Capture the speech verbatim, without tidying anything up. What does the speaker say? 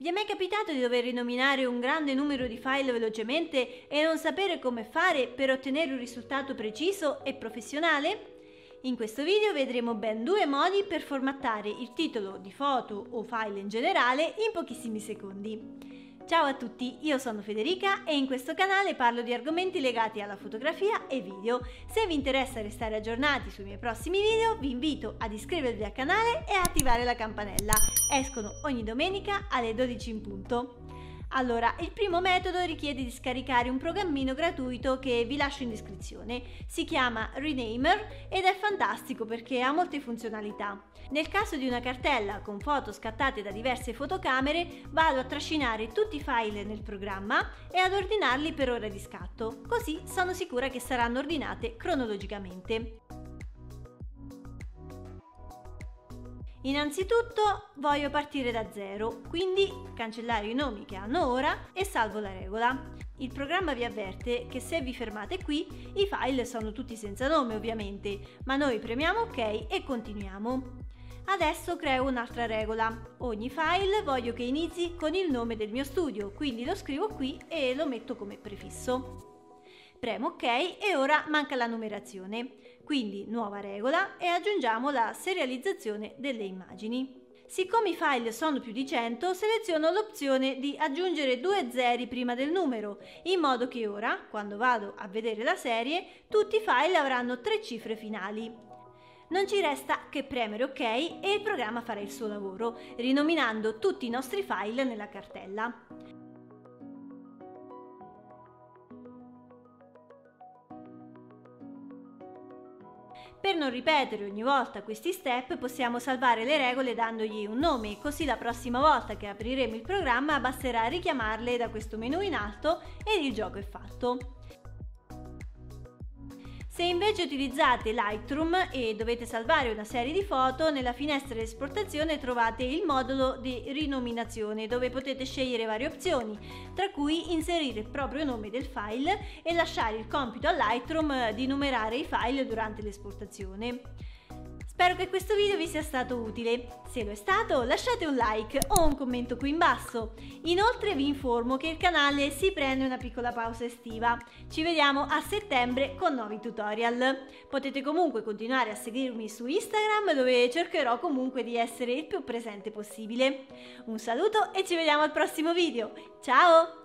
Vi è mai capitato di dover rinominare un grande numero di file velocemente e non sapere come fare per ottenere un risultato preciso e professionale? In questo video vedremo ben due modi per formattare il titolo di foto o file in generale in pochissimi secondi. Ciao a tutti, io sono Federica e in questo canale parlo di argomenti legati alla fotografia e video. Se vi interessa restare aggiornati sui miei prossimi video, vi invito ad iscrivervi al canale e a attivare la campanella. Escono ogni domenica alle dodici in punto. Allora, il primo metodo richiede di scaricare un programmino gratuito che vi lascio in descrizione. Si chiama Renamer ed è fantastico perché ha molte funzionalità. Nel caso di una cartella con foto scattate da diverse fotocamere, vado a trascinare tutti i file nel programma e ad ordinarli per ora di scatto, così sono sicura che saranno ordinate cronologicamente. Innanzitutto voglio partire da zero, quindi cancellare i nomi che hanno ora e salvo la regola. Il programma vi avverte che se vi fermate qui i file sono tutti senza nome ovviamente, ma noi premiamo ok e continuiamo. Adesso creo un'altra regola. Ogni file voglio che inizi con il nome del mio studio, quindi lo scrivo qui e lo metto come prefisso. Premo ok e ora manca la numerazione, quindi nuova regola e aggiungiamo la serializzazione delle immagini. Siccome i file sono più di cento, seleziono l'opzione di aggiungere due zeri prima del numero, in modo che ora, quando vado a vedere la serie, tutti i file avranno tre cifre finali. Non ci resta che premere ok e il programma farà il suo lavoro, rinominando tutti i nostri file nella cartella. Per non ripetere ogni volta questi step possiamo salvare le regole dandogli un nome, così la prossima volta che apriremo il programma basterà richiamarle da questo menu in alto ed il gioco è fatto. Se invece utilizzate Lightroom e dovete salvare una serie di foto, nella finestra di esportazione trovate il modulo di rinominazione dove potete scegliere varie opzioni, tra cui inserire il proprio nome del file e lasciare il compito a Lightroom di numerare i file durante l'esportazione. Spero che questo video vi sia stato utile. Se lo è stato, lasciate un like o un commento qui in basso. Inoltre vi informo che il canale si prende una piccola pausa estiva. Ci vediamo a settembre con nuovi tutorial. Potete comunque continuare a seguirmi su Instagram, dove cercherò comunque di essere il più presente possibile. Un saluto e ci vediamo al prossimo video. Ciao!